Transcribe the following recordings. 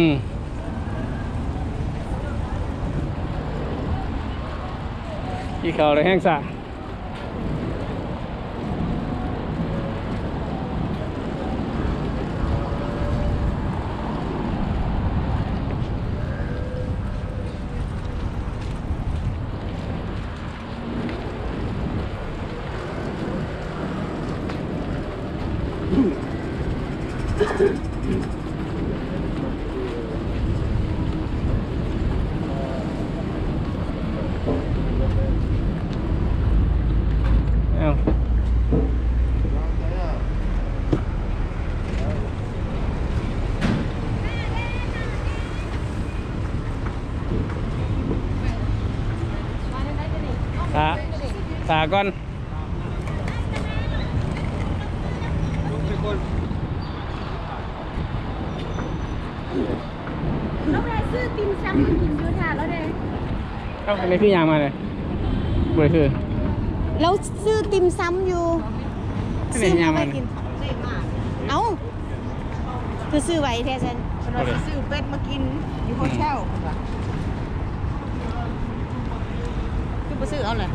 กี่เขาเลยแห้งสะถาก่อนแล้วไปซื้อติ่มซำมากินดูถ่าแล้วเลยเข้าในพี่ยางมาเลยเบื่อคือแล้วซื้อติ่มซำอยู่ซื้อมากินเอ้าคือซื้อไว้แท้ฉันเราซื้อเป็ดมากินอยู่โฮเทลคือไปซื้อเอาเลย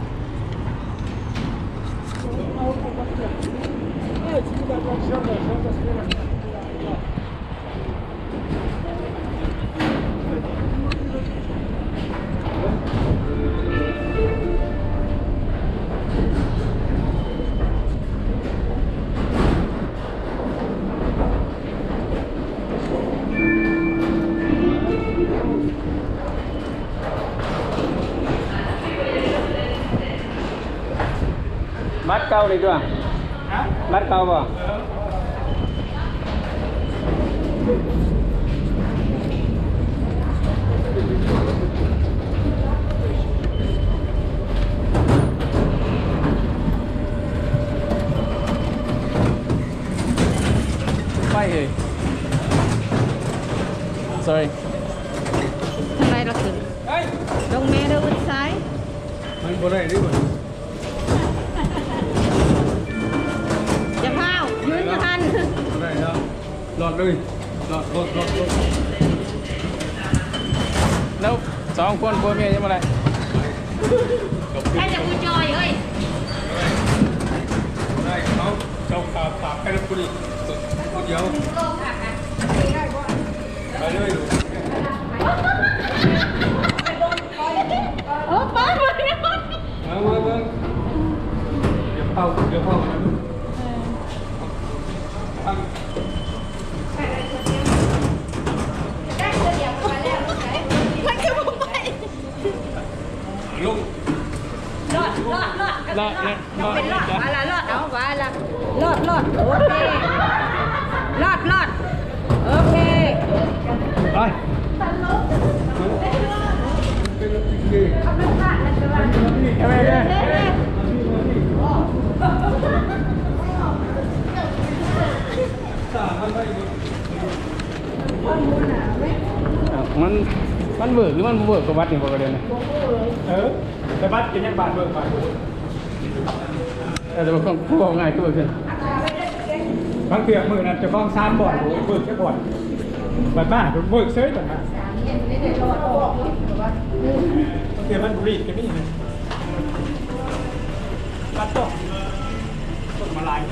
บัตรเก่าดีกว่าบัตรเก่าป่ะไปเลย sorry ทำไมเราถึงลงเมล์เดินซ้ายมันบ่ได้ดิบ่อย่าพาวยืนกันได้แล้วหลอดเลยหลอดแล้วสองคนผัวเมียยังมาไหนแค่จะคุยจอยเฮ้ยได้เขาเจ้าขาปากแค่คนเดียวคนเดียวไปเลยโอ้ป้าไปเนี่ยมาเดี๋ยวเข้าลุงรอดเนี่ยเป็นรอดว่าละเอาว่าละรอดโอเครอดโอเคไปมันเบิกหรือมันเบิกกับวัดนี่บอกกันเลยนะแต่วัดเป็นยังบาทเบิกไปแต่บางคนผู้บอกง่ายก็เบิกขึ้นบางเถื่อมือนั่นจะฟ้อง3 บ่อนเบิกแค่บ่อนบัดบ้าเบิกเซ้ยต่างหากเถื่อมันบุรีกันนี่ไงบัดต้นมาลาย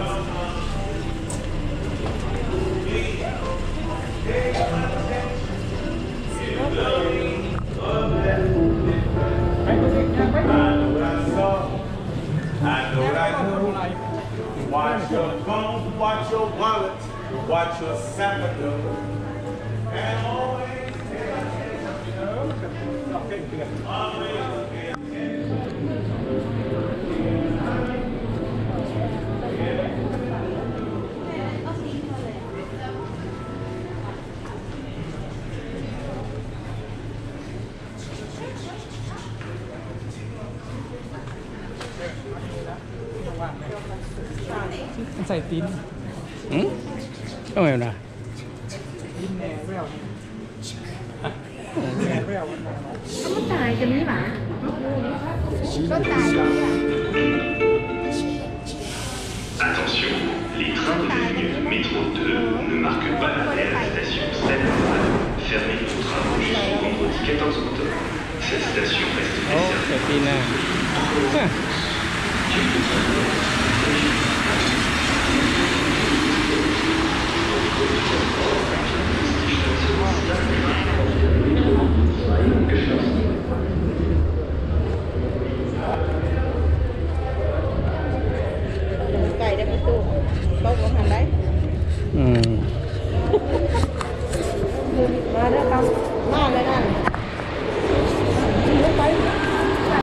Watch your phone, watch your wallet, watch your sampler, and always pay attention. ใส่ตีนก็ไม่นะมันตายจะมีหมาก็ตาย Attention, les trains de la ligne métro 2 ne marquent pas la station 7. fermée pour travaux jusqu'au vendredi 14 octobre. Cette station reste โอ้ desservie. เสร็จปีหน้า